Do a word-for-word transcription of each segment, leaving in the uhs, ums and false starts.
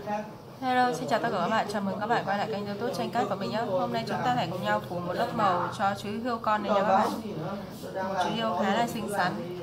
Hello, xin chào tất cả các bạn, chào mừng các bạn quay lại kênh YouTube tranh cát của mình nhé. Hôm nay chúng ta sẽ cùng nhau phủ một lớp màu cho chú hươu con này nha các bạn. Một chú hươu khá là xinh xắn.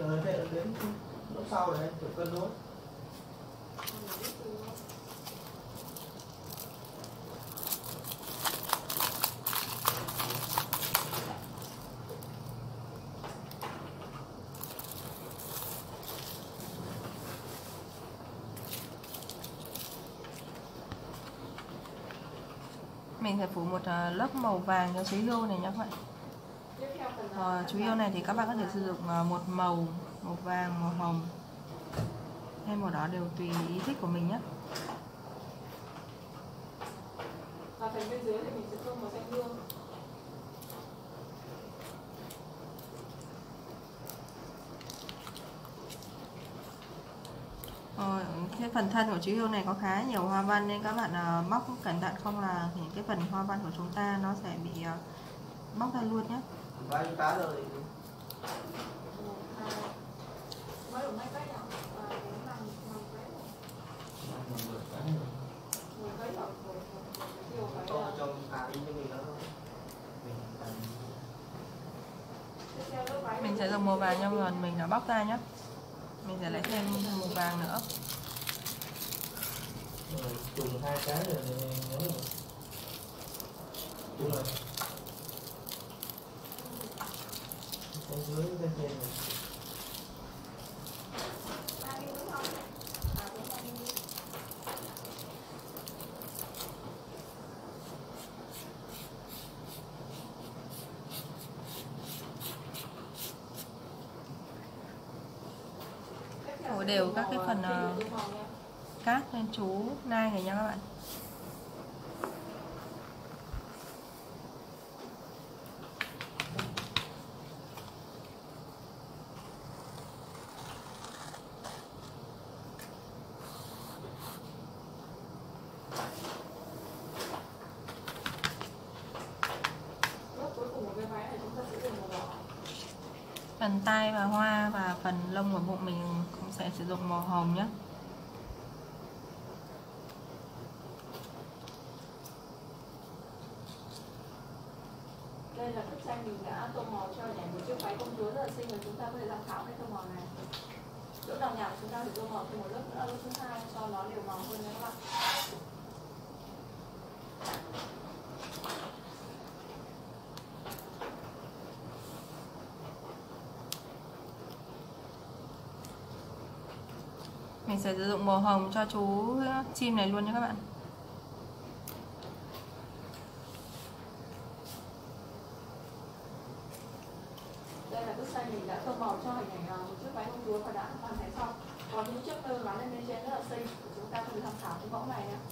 Mình sẽ phủ một lớp màu vàng cho chú hươu này nha các bạn. À, chú hươu này thì các bạn có thể sử dụng một màu, màu vàng, màu hồng hay màu đỏ đều tùy ý thích của mình nhé. Và phần bên dưới thì mình sẽ tô màu xanh dương. Ờ, cái phần thân của chú hươu này có khá nhiều hoa văn nên các bạn uh, bóc cẩn thận không là những cái phần hoa văn của chúng ta nó sẽ bị uh, bóc ra luôn nhé. Mình sẽ dùng màu vàng nhưng mà mình đã bóc ra nhé. Mình sẽ lấy thêm màu vàng nữa. Trùng hai cái rồi nhớ rồi. Đúng rồi. Cái dưới cái trên này. Phủ đều các cái phần uh, cát lên chú nai này nha các bạn. Phần tai và hoa và phần lông của bụng mình cũng sẽ sử dụng màu hồng nhé. Đây là bức tranh mình đã tô màu cho nhảy một chiếc váy công chúa rất là xinh và chúng ta có thể tham khảo cái tô màu này. Chỗ nào nhạc chúng ta phải tô màu thêm một lớp nữa, lớp thứ hai cho nó đều màu hơn nha các bạn. Mình sẽ sử dụng màu hồng cho chú chim này luôn nha các bạn. Đây là bức tranh mình đã tô màu cho hình ảnh một chiếc váy công chúa và đã hoàn thành xong. Còn những chiếc nơ gắn lên bên trên rất là xinh, chúng ta có thể tham khảo cái mẫu này nhé.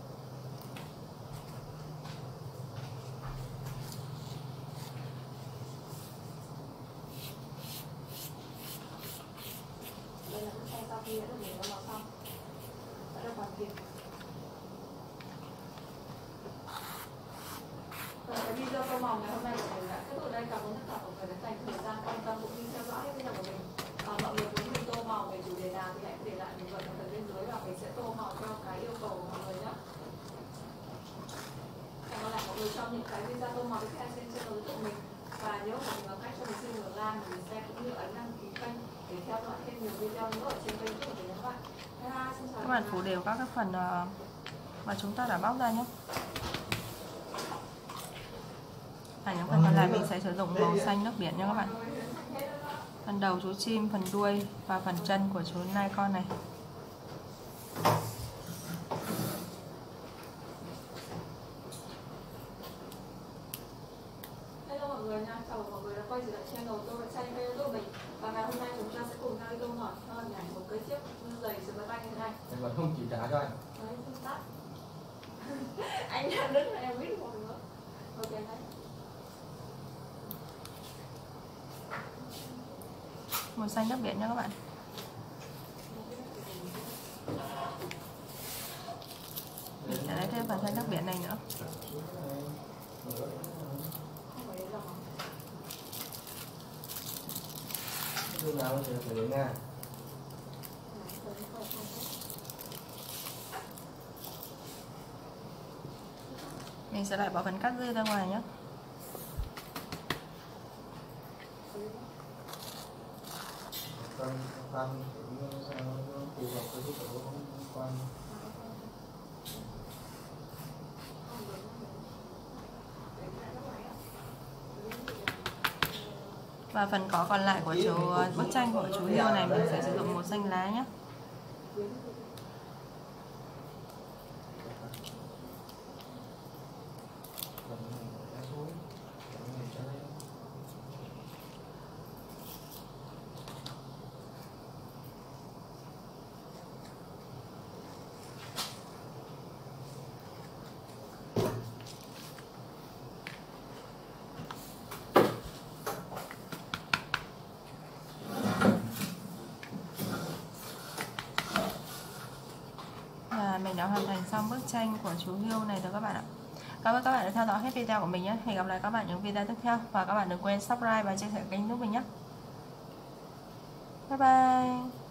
Đây là bức tranh sau khi đã được để màu xong, đã được hoàn thiện. Và cái video tô màu ngày hôm nay của mình đã kết thúc đây. Cảm ơn tất cả mọi người đã dành thời gian quan tâm cũng như theo dõi video của mình. À, mọi người muốn mình tô màu về chủ đề nào thì hãy để lại bình luận ở phần bên dưới và mình sẽ tô màu theo cái yêu cầu của mọi người nhé. Hẹn gặp lại mọi người trong những cái video tô màu tiếp theo trên channel của mình. Và nhớ ủng hộ bằng cách cho mình xin một like, một share cũng như ấn đăng ký kênh để theo dõi thêm nhiều video nữa ở trên kênh của mình các bạn. Bye bye, xin chào Các bạn phủ đều các cái phần mà chúng ta đã bóc ra nhé. Và những phần còn lại mình sẽ sử dụng màu xanh nước biển nha các bạn. Phần đầu chú chim, phần đuôi và phần chân của chú nai con này. Hello mọi người nha, chào mọi người đã quay trở lại channel tôi và tranh video của mình. Và ngày hôm nay chúng ta sẽ cùng nhau đi tô màu cho nhảy một cái chiếc giày sườn máy bay như thế này. Em còn không chỉ trả cho anh. Đấy, không tắt. Anh đang đứng là em biết một nữa. Ok đấy. Màu xanh nước biển nha các bạn. Mình sẽ lấy thêm phần xanh nước biển này nữa. Lúc nào thì phải đến Nga. Mình sẽ lại bỏ phần cắt dư ra ngoài nhé. Con con sao nó phù hợp với cái chỗ con. Và phần cỏ còn lại của chú bức tranh của chú hươu này mình sẽ sử dụng màu xanh lá nhé. Mình đã hoàn thành xong bức tranh của chú hươu này rồi các bạn ạ. Cảm ơn các bạn đã theo dõi hết video của mình nhé. Hẹn gặp lại các bạn những video tiếp theo. Và các bạn đừng quên subscribe và chia sẻ kênh giúp mình nhé. Bye bye.